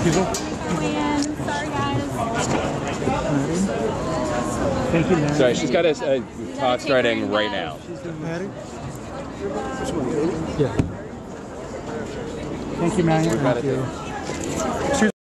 Sorry, guys. Thank you, Marion. Sorry, she's got a talk starting right now. Yeah. Thank you, Marion. We've got Thank it. you.